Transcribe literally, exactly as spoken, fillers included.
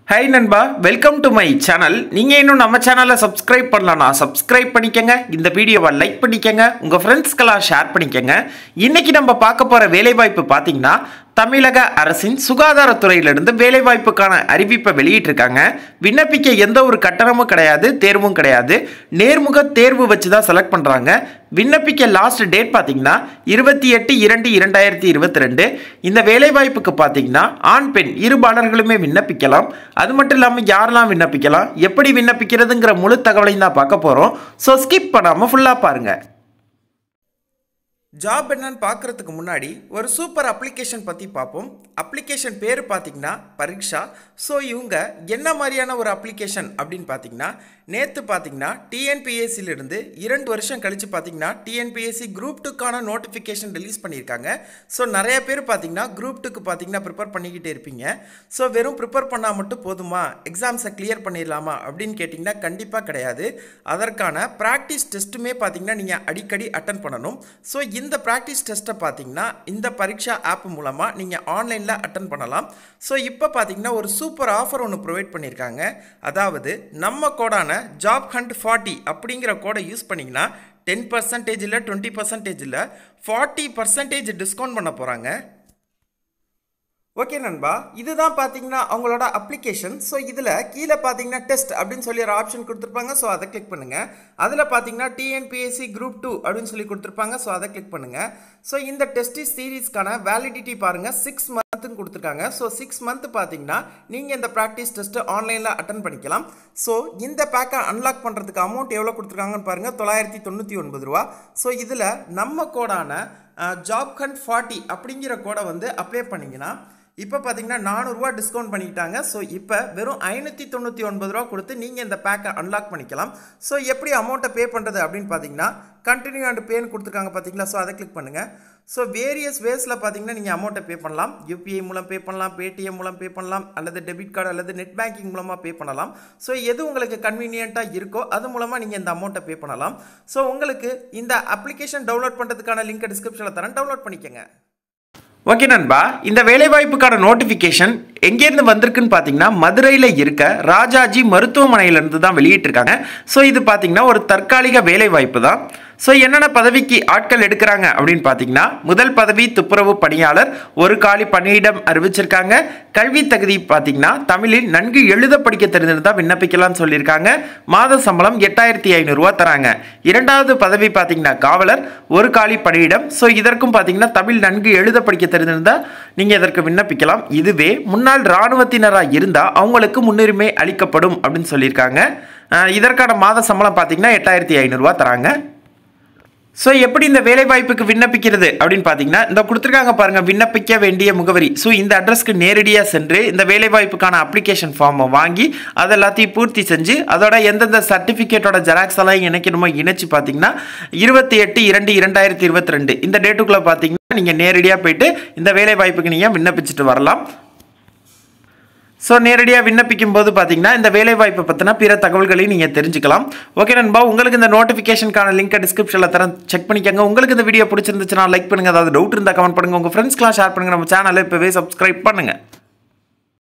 Hi நண்பா, welcome to my channel. நீங்க இன்னும் நம்ம சேனலை subscribe பண்ணலனா subscribe பண்ணிக்கங்க. இந்த வீடியோவை லைக் பண்ணிக்கங்க. உங்க ஃப்ரெண்ட்ஸ்க்கெல்லாம் ஷேர் பண்ணிக்கங்க. இன்னைக்கு நம்ம பார்க்க போற வேலைவாய்ப்பு பாத்தீங்கன்னா தமிழக அரசின் சுகாதாரத்துறையிலிருந்து வேலைவாய்ப்புக்கான அறிவிப்பை வெளியிட்டிருக்காங்க. விண்ணப்பிக்க எந்த ஒரு கட்டணமும் கிடையாது, தேர்வும் கிடையாது. நேர்முக தேர்வு வச்சு தான் செலக்ட் பண்றாங்க. விண்ணப்பிக்க லாஸ்ட் டேட் பாத்தீங்கன்னா இருபத்தி எட்டு இரண்டு இரண்டாயிரத்தி இருபத்தி ரெண்டு. இந்த வேலைவாய்ப்புக்கு பாத்தீங்கன்னா ஆண் பெண் இருபாலர்களுமே விண்ணப்பிக்கலாம். அது மட்டும் இல்லாமல் யாரெல்லாம் விண்ணப்பிக்கலாம், எப்படி விண்ணப்பிக்கிறதுங்கிற முழு தகவலையும் தான் பார்க்க போறோம். ஸோ ஸ்கிப் பண்ணாமல் ஃபுல்லாக பாருங்க. ஜாப் என்னன்னு பார்க்குறதுக்கு முன்னாடி ஒரு சூப்பர் அப்ளிகேஷன் பற்றி பார்ப்போம். அப்ளிகேஷன் பேர் பார்த்தீங்கன்னா பரீட்சா. ஸோ இவங்க என்ன மாதிரியான ஒரு அப்ளிகேஷன் அப்படின்னு பார்த்தீங்கன்னா, நேற்று பார்த்தீங்கன்னா டிஎன்பிஎஸ்சிலிருந்து இரண்டு வருஷம் கழித்து பார்த்தீங்கன்னா டிஎன்பிஎஸ்சி குரூப் டூக்கான நோட்டிஃபிகேஷன் ரிலீஸ் பண்ணியிருக்காங்க. ஸோ நிறைய பேர் பார்த்தீங்கன்னா குரூப் டூக்கு பார்த்தீங்கன்னா ப்ரிப்பேர் பண்ணிக்கிட்டே இருப்பீங்க. ஸோ வெறும் ப்ரிப்பேர் பண்ணால் மட்டும் போதுமா, எக்ஸாம்ஸை கிளியர் பண்ணிடலாமா அப்படின்னு கேட்டிங்கன்னா கண்டிப்பாக கிடையாது. அதற்கான ப்ராக்டிஸ் டெஸ்ட்டுமே பார்த்தீங்கன்னா நீங்கள் அடிக்கடி அட்டன் பண்ணணும். ஸோ இந்த ப்ராக்டிஸ் டெஸ்ட்டை பார்த்தீங்கன்னா இந்த பரீட்சா ஆப் மூலமாக நீங்கள் ஆன்லைனில் அட்டன் பண்ணலாம். ஸோ இப்போ பார்த்தீங்கன்னா ஒரு சூப்பர் ஆஃபர் ஒன்று ப்ரொவைட் பண்ணியிருக்காங்க. அதாவது நம்ம கோடான ஜாப் ஹண்ட் ஃபார்ட்டி அப்படிங்கிற கோடை யூஸ் பண்ணிங்கன்னா டென் பர்சன்டேஜ் இல்லை டுவெண்ட்டி பர்சன்டேஜ் இல்லை ஃபார்ட்டி பர்சன்டேஜ் டிஸ்கவுண்ட் பண்ண போகிறாங்க. ஓகே நண்பா, இதுதான் பார்த்தீங்கன்னா அவங்களோட அப்ளிகேஷன். ஸோ இதில் கீழே பார்த்தீங்கன்னா டெஸ்ட் அப்படின்னு சொல்லி ஒரு ஆப்ஷன் கொடுத்துருப்பாங்க. ஸோ அதை கிளிக் பண்ணுங்கள். அதில் பார்த்தீங்கன்னா டிஎன்பிஎஸ்சி குரூப் டூ அப்படின்னு சொல்லி கொடுத்துருப்பாங்க. ஸோ அதை கிளிக் பண்ணுங்கள். ஸோ இந்த டெஸ்ட் சீரீஸ்க்கான வேலிடிட்டி பாருங்கள், சிக்ஸ் மந்த்துன்னு கொடுத்துருக்காங்க. ஸோ சிக்ஸ் மந்த் பார்த்தீங்கன்னா நீங்கள் இந்த ப்ராக்டிஸ் டெஸ்ட்டு ஆன்லைனில் அட்டன் பண்ணிக்கலாம். ஸோ இந்த பேக்கை அன்லாக் பண்ணுறதுக்கு அமௌண்ட் எவ்வளோ கொடுத்துருக்காங்கன்னு பாருங்கள், தொள்ளாயிரத்தி தொண்ணூற்றி ஒன்பது ரூபா. ஸோ இதில் நம்ம கோடான ஜாப் ஹண்ட் ஃபார்ட்டி அப்படிங்கிற கோடை வந்து அப்ளை பண்ணிங்கன்னா இப்போ பார்த்தீங்கன்னா நானூறுரூவா டிஸ்கவுண்ட் பண்ணிக்கிட்டாங்க. ஸோ இப்போ வெறும் ஐநூற்றி தொண்ணூற்றி ஒன்பது ரூபா கொடுத்து நீங்கள் இந்த பேக்கை அன்லாக் பண்ணிக்கலாம். ஸோ எப்படி அமௌண்ட்டை பே பண்ணுறது அப்படின்னு பார்த்தீங்கன்னா கண்டினியூ அண்ட் பேன்னு கொடுத்துருக்காங்க பார்த்தீங்களா. ஸோ அதை கிளிக் பண்ணுங்கள். ஸோ வேரியஸ் வேஸில் பார்த்தீங்கன்னா நீங்கள் அமௌண்ட்டை பே பண்ணலாம். யூபிஐ மூலம் பே பண்ணலாம், பேடிஎம் மூலம் பே பண்ணலாம், அல்லது டெபிட் கார்டு அல்லது நெட் பேங்கிங் மூலமாக பே பண்ணலாம். ஸோ எது உங்களுக்கு கன்வீனியண்ட்டாக இருக்கோ அது மூலமாக நீங்கள் இந்த அமௌண்ட்டை பே பண்ணலாம். ஸோ உங்களுக்கு இந்த அப்ளிகேஷன் டவுன்லோட் பண்ணுறதுக்கான லிங்க் டிஸ்கிரிப்ஷனில் தரேன், டவுன்லோட் பண்ணிக்கங்க. ஓகே நண்பா, இந்த வேலைவாய்ப்புக்கான நோட்டிஃபிகேஷன் எங்கேருந்து வந்திருக்குன்னு பார்த்தீங்கன்னா மதுரையில் இருக்க ராஜாஜி மருத்துவமனையிலேருந்து தான் வெளியிட்டிருக்காங்க. ஸோ இது பார்த்தீங்கன்னா ஒரு தற்காலிக வேலைவாய்ப்பு தான். ஸோ என்னென்ன பதவிக்கு ஆட்கள் எடுக்கிறாங்க அப்படின்னு பார்த்தீங்கன்னா, முதல் பதவி துப்புரவு பணியாளர், ஒரு காலி பணியிடம் அறிவிச்சிருக்காங்க. கல்வி தகுதி பார்த்தீங்கன்னா தமிழில் நன்கு எழுத படிக்க தெரிஞ்சிருந்தால் விண்ணப்பிக்கலாம்னு சொல்லியிருக்காங்க. மாத சம்பளம் எட்டாயிரத்தி ஐநூறுரூவா தராங்க. இரண்டாவது பதவி பார்த்தீங்கன்னா காவலர், ஒரு காலி பணியிடம். ஸோ இதற்கும் பார்த்தீங்கன்னா தமிழ் நன்கு எழுத படிக்க தெரிஞ்சிருந்தால் நீங்கள் இதற்கு விண்ணப்பிக்கலாம். இதுவே முன்னாள் இராணுவத்தினராக இருந்தால் அவங்களுக்கு முன்னுரிமை அளிக்கப்படும் அப்படின்னு சொல்லியிருக்காங்க. இதற்கான மாத சம்பளம் பார்த்தீங்கன்னா எட்டாயிரத்தி ஐநூறுரூவா தராங்க. ஸோ எப்படி இந்த வேலைவாய்ப்புக்கு விண்ணப்பிக்கிறது அப்படின்னு பார்த்தீங்கன்னா, இந்த கொடுத்துருக்காங்க பாருங்கள் விண்ணப்பிக்க வேண்டிய முகவரி. ஸோ இந்த அட்ரஸ்க்கு நேரடியாக சென்று இந்த வேலைவாய்ப்புக்கான அப்ளிகேஷன் ஃபார்மை வாங்கி அதை எல்லாத்தையும் பூர்த்தி செஞ்சு அதோட எந்தெந்த சர்டிஃபிகேட்டோட ஜெராக்ஸ் எல்லாம் இணைக்கணுமோ இணைச்சு பார்த்தீங்கன்னா இருபத்தி எட்டு இரண்டு இரண்டாயிரத்தி இருபத்தி ரெண்டு இந்த டேட்டுக்குள்ளே பார்த்தீங்கன்னா நீங்கள் நேரடியாக போயிட்டு இந்த வேலைவாய்ப்புக்கு நீங்கள் விண்ணப்பிச்சுட்டு வரலாம். ஸோ நேரடியாக விண்ணப்பிக்கும் போது பார்த்தீங்கன்னா இந்த வேலைவாய்ப்பை பற்றின பிற தகவல்களையும் நீங்கள் தெரிஞ்சுக்கலாம். ஓகே நண்பா, உங்களுக்கு இந்த நோட்டிஃபிகேஷனுக்கான லிங்க்கை டிஸ்கிரிப்ஷனில் தரேன், செக் பண்ணிக்கோங்க. உங்களுக்கு இந்த வீடியோ பிடிச்சிருந்துச்சுன்னா லைக் பண்ணுங்கள், அதாவது டவுட் இருந்தால் கமெண்ட் பண்ணுங்கள், உங்கள் ஃப்ரெண்ட்ஸ்க்கெலாம் ஷேர் பண்ணுங்கள். நம்ம சேனலை இப்போவே சப்ஸ்கிரைப் பண்ணுங்கள்.